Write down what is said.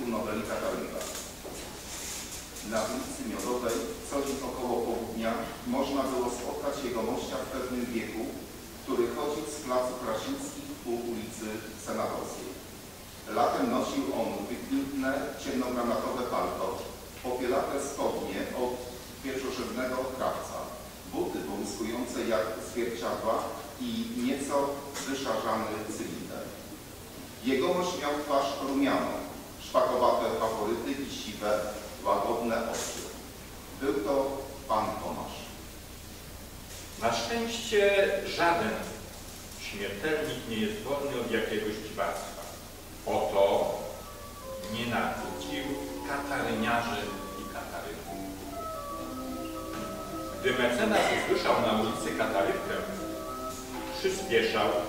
noweli Katarynka. Na ulicy Miodowej co dzień około południa można było spotkać jegomościa w pewnym wieku, który chodził z placu Krasińskich ku ulicy Senatorskiej. Latem nosił on wykwintne, ciemnogranatowe palto, popielate spodnie od pierwszorzędnego krawca, buty połyskujące jak zwierciadła i nieco wyszarzany cylinder. Jegomość miał twarz rumianą, szpakowate faworyty i siwe, łagodne oczy. Był to pan Tomasz. Na szczęście żaden śmiertelnik nie jest wolny od jakiegoś dziwactwa. Oto nienawidził kataryniarzy i katarynków. Gdy mecenas usłyszał na ulicy Katarynkę, przyspieszał